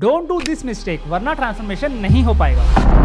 Don't do this mistake, वरना transformation नहीं हो पाएगा।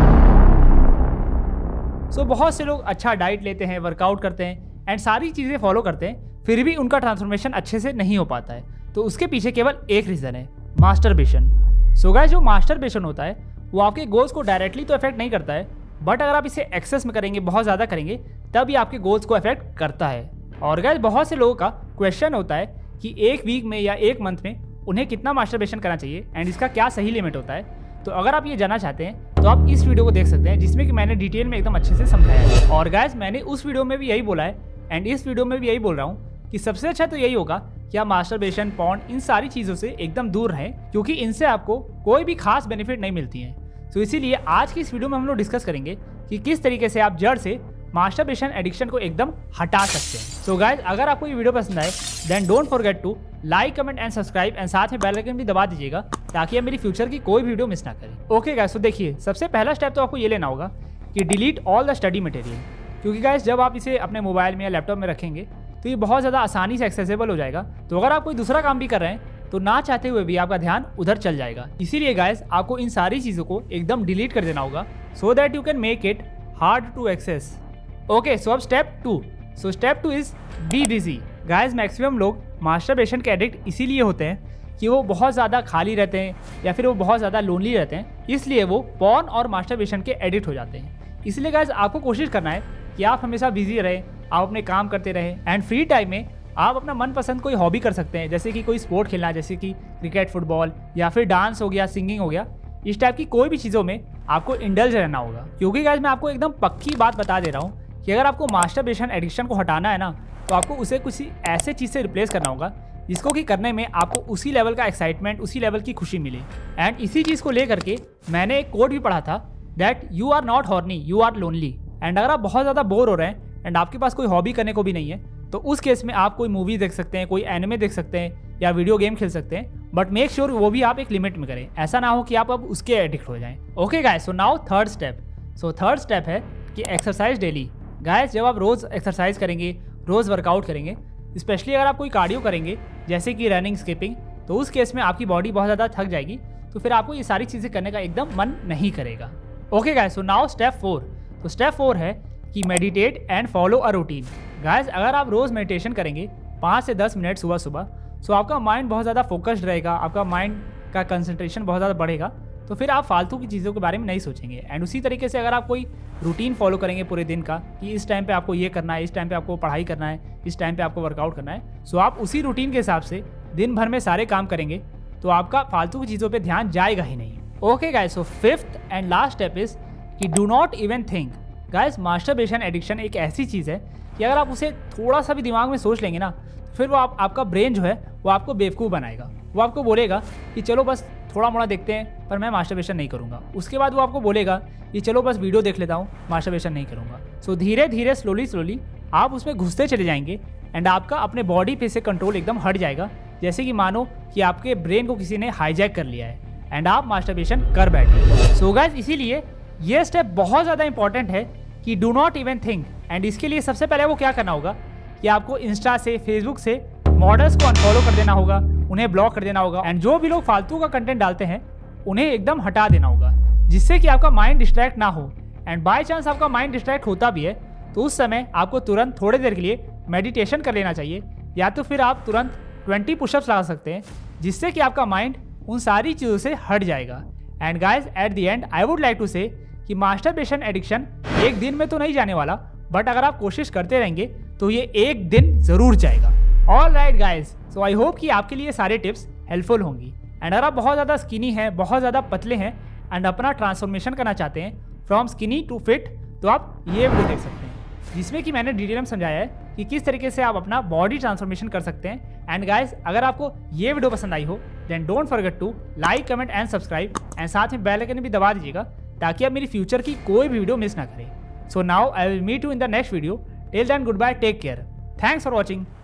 सो बहुत से लोग अच्छा डाइट लेते हैं, वर्कआउट करते हैं एंड सारी चीज़ें फॉलो करते हैं, फिर भी उनका ट्रांसफॉर्मेशन अच्छे से नहीं हो पाता है। तो उसके पीछे केवल एक रीज़न है, मास्टरबेशन। सो गाइस, जो मास्टरबेशन होता है वो आपके गोल्स को डायरेक्टली तो इफेक्ट नहीं करता है, बट अगर आप इसे एक्सेस में करेंगे, बहुत ज़्यादा करेंगे, तब ये आपके गोल्स को इफेक्ट करता है। और गाइस, बहुत से लोगों का क्वेश्चन होता है कि एक वीक में या एक मंथ में उन्हें कितना मास्टरबेशन करना चाहिए एंड इसका क्या सही लिमिट होता है। तो अगर आप ये जानना चाहते हैं तो आप इस वीडियो को देख सकते हैं, जिसमें कि मैंने डिटेल में एकदम अच्छे से समझाया है। और गाइस, मैंने उस वीडियो में भी यही बोला है एंड इस वीडियो में भी यही बोल रहा हूँ कि सबसे अच्छा तो यही होगा कि आप मास्टरबेशन, पॉर्न, इन सारी चीज़ों से एकदम दूर रहें, क्योंकि इनसे आपको कोई भी खास बेनिफिट नहीं मिलती है। तो इसीलिए आज की इस वीडियो में हम लोग डिस्कस करेंगे कि किस तरीके से आप जड़ से मास्टरबेशन एडिक्शन को एकदम हटा सकते हैं। सो गाइज, अगर आपको ये वीडियो पसंद आए then don't forget to like, comment and subscribe and साथ में बेल आइकन भी दबा दीजिएगा, ताकि आप मेरी फ्यूचर की कोई वीडियो मिस ना करें। ओके गाइज, तो देखिए, सबसे पहला स्टेप तो आपको ये लेना होगा कि delete all the study material. क्योंकि गाइज, जब आप इसे अपने मोबाइल में या लैपटॉप में रखेंगे तो ये बहुत ज़्यादा आसानी से एक्सेसिबल हो जाएगा। तो अगर आप कोई दूसरा काम भी कर रहे हैं तो ना चाहते हुए भी आपका ध्यान उधर चल जाएगा। इसीलिए गाइज, आपको इन सारी चीज़ों को एकदम डिलीट कर देना होगा, so that you can make it hard to access. Okay, so अब step 2। So step 2 is be busy. Guys, maximum लोग मास्टरबेशन के एडिक्ट इसीलिए होते हैं कि वो बहुत ज़्यादा खाली रहते हैं या फिर वो बहुत ज़्यादा लोनली रहते हैं, इसलिए वो पॉर्न और मास्टरबेशन के एडिक्ट हो जाते हैं। इसलिए गाइज, आपको कोशिश करना है कि आप हमेशा बिजी रहें, आप अपने काम करते रहें एंड फ्री टाइम में आप अपना मनपसंद कोई हॉबी कर सकते हैं, जैसे कि कोई स्पोर्ट खेलना, जैसे कि क्रिकेट, फुटबॉल या फिर डांस हो गया, सिंगिंग हो गया। इस टाइप की कोई भी चीज़ों में आपको इंडल्ज रहना होगा। क्योंकि गाइज, मैं आपको एकदम पक्की बात बता दे रहा हूँ कि अगर आपको मास्टरबेशन एडिक्शन को हटाना है ना, तो आपको उसे किसी ऐसे चीज़ से रिप्लेस करना होगा जिसको कि करने में आपको उसी लेवल का एक्साइटमेंट, उसी लेवल की खुशी मिले। एंड इसी चीज़ को लेकर के मैंने एक कोट भी पढ़ा था, that you are not horny, you are lonely. And अगर आप बहुत ज़्यादा बोर हो रहे हैं एंड आपके पास कोई हॉबी करने को भी नहीं है, तो उस केस में आप कोई मूवी देख सकते हैं, कोई एनिमे देख सकते हैं या वीडियो गेम खेल सकते हैं, बट मेक श्योर वो भी आप एक लिमिट में करें। ऐसा ना हो कि आप अब उसके एडिक्ट हो जाएं। Okay guys, so now third step. So third step है कि एक्सरसाइज डेली। गाइस, जब आप रोज़ एक्सरसाइज करेंगे, रोज़ वर्कआउट करेंगे, स्पेशली अगर आप कोई कार्डियो करेंगे जैसे कि रनिंग, स्किपिंग, तो उस केस में आपकी बॉडी बहुत ज़्यादा थक जाएगी, तो फिर आपको ये सारी चीज़ें करने का एकदम मन नहीं करेगा। Okay guys, so now step 4। तो स्टेप 4 है कि meditate and follow a routine. Guys, अगर आप रोज़ मेडिटेशन करेंगे 5 से 10 मिनट सुबह सुबह, सो आपका माइंड बहुत ज़्यादा फोकस्ड रहेगा, आपका माइंड का कंसंट्रेशन बहुत ज़्यादा बढ़ेगा, तो फिर आप फालतू की चीज़ों के बारे में नहीं सोचेंगे। एंड उसी तरीके से अगर आप कोई रूटीन फॉलो करेंगे पूरे दिन का कि इस टाइम पे आपको ये करना है, इस टाइम पे आपको पढ़ाई करना है, इस टाइम पे आपको वर्कआउट करना है, सो आप उसी रूटीन के हिसाब से दिन भर में सारे काम करेंगे, तो आपका फालतू की चीज़ों पे ध्यान जाएगा ही नहीं। Okay guys, so fifth and last step is कि do not even think. Guys, masturbation addiction एक ऐसी चीज़ है कि अगर आप उसे थोड़ा सा भी दिमाग में सोच लेंगे ना, तो फिर वो आपका ब्रेन जो है वो आपको बेवकूफ़ बनाएगा। वो आपको बोलेगा कि चलो बस थोड़ा मोड़ा देखते हैं, पर मैं मास्टरबेशन नहीं करूँगा। उसके बाद वो आपको बोलेगा कि चलो बस वीडियो देख लेता हूँ, मास्टरबेशन नहीं करूँगा। सो धीरे धीरे, स्लोली आप उसमें घुसते चले जाएंगे एंड आपका अपने बॉडी पे से कंट्रोल एकदम हट जाएगा, जैसे कि मानो कि आपके ब्रेन को किसी ने हाईजैक कर लिया है एंड आप मास्टरबेशन कर बैठे। सो गाइस, इसीलिए ये स्टेप बहुत ज़्यादा इंपॉर्टेंट है कि do not even think. And इसके लिए सबसे पहले वो क्या करना होगा कि आपको इंस्टा से, फेसबुक से मॉडल्स को अनफॉलो कर देना होगा, उन्हें ब्लॉक कर देना होगा एंड जो भी लोग फालतू का कंटेंट डालते हैं उन्हें एकदम हटा देना होगा, जिससे कि आपका माइंड डिस्ट्रैक्ट ना हो। एंड बाय चांस आपका माइंड डिस्ट्रैक्ट होता भी है तो उस समय आपको तुरंत थोड़ी देर के लिए मेडिटेशन कर लेना चाहिए, या तो फिर आप तुरंत 20 पुशअप्स लगा सकते हैं, जिससे कि आपका माइंड उन सारी चीज़ों से हट जाएगा। And guys, at the end I would like to say कि मास्टरबेशन एडिक्शन एक दिन में तो नहीं जाने वाला, बट अगर आप कोशिश करते रहेंगे तो ये एक दिन ज़रूर जाएगा। All right guys, so I hope कि आपके लिए सारे टिप्स हेल्पफुल होंगी। एंड अगर आप बहुत ज़्यादा स्किनी हैं, बहुत ज़्यादा पतले हैं एंड अपना ट्रांसफॉर्मेशन करना चाहते हैं फ्रॉम स्किनी टू फिट, तो आप ये वीडियो देख सकते हैं, जिसमें कि मैंने डिटेल में समझाया है कि किस तरीके से आप अपना बॉडी ट्रांसफॉर्मेशन कर सकते हैं। एंड गाइज, अगर आपको ये वीडियो पसंद आई हो then don't forget to like, comment and subscribe and साथ में बेल आइकन भी दबा दीजिएगा, ताकि आप मेरी फ्यूचर की कोई भी वीडियो मिस ना करें। So now I will meet you in the next video. Till then, goodbye, take care, thanks for watching.